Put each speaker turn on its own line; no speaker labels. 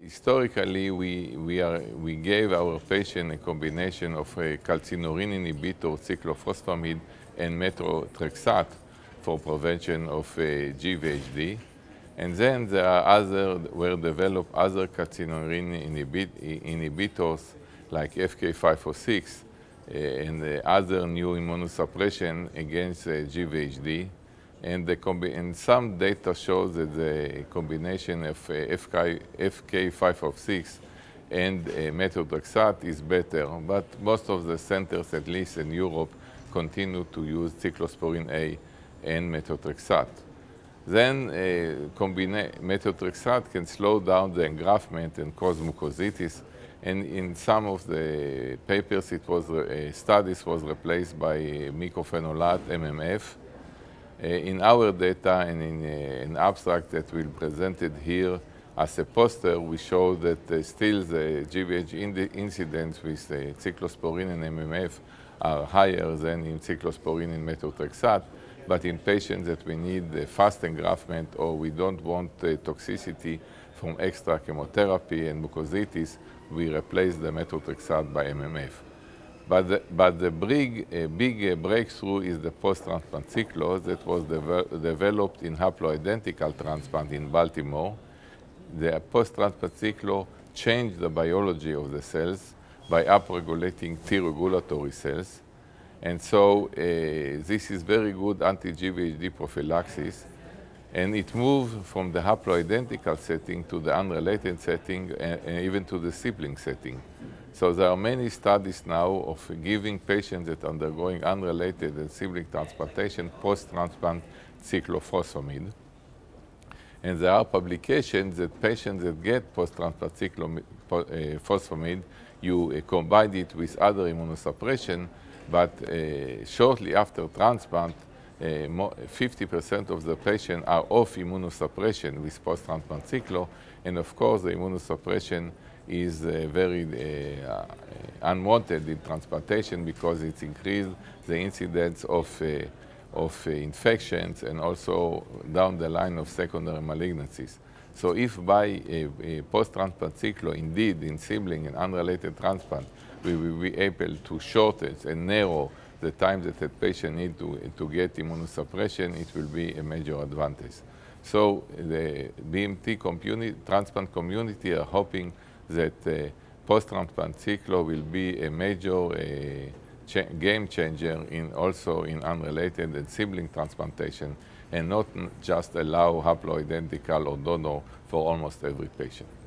Historically, we gave our patient a combination of a calcineurin inhibitor, cyclophosphamide, and methotrexate for prevention of GvHD. And then were developed other calcineurin inhibitors like FK506 and other new immunosuppression against GvHD. And some data shows that the combination of FK506 and methotrexate is better, but most of the centers, at least in Europe, continue to use cyclosporin A and methotrexate. Then methotrexate can slow down the engraftment and cause mucositis, and in some of the papers, studies was replaced by mycophenolate, MMF. In our data and in an abstract that we presented here as a poster, we show that still the GvHD incidence with cyclosporin and MMF are higher than in cyclosporin and methotrexate, but in patients that we need fast engraftment or we don't want toxicity from extra chemotherapy and mucositis, we replace the methotrexate by MMF. But the big breakthrough is the post-transplant cyclos that was developed in haploidentical transplant in Baltimore. The post-transplant cyclo changed the biology of the cells by upregulating T regulatory cells. And so this is very good anti-GvHD prophylaxis. And it moved from the haploidentical setting to the unrelated setting and even to the sibling setting. So there are many studies now of giving patients that are undergoing unrelated and sibling transplantation post-transplant cyclophosphamide. And there are publications that patients that get post-transplant cyclophosphamide, you combine it with other immunosuppression, but shortly after transplant, 50% of the patients are off immunosuppression with post-transplant cyclo, and of course the immunosuppression is very unwanted in transplantation because it's increased the incidence of infections and also down the line of secondary malignancies. So if by a post-transplant cyclo, indeed in sibling and unrelated transplant, we will be able to shorten and narrow the time that a patient needs to get immunosuppression, it will be a major advantage. So the BMT transplant community are hoping that post-transplant cyclo will be a major game changer also in unrelated and sibling transplantation, and not just allow haploidentical or donor for almost every patient.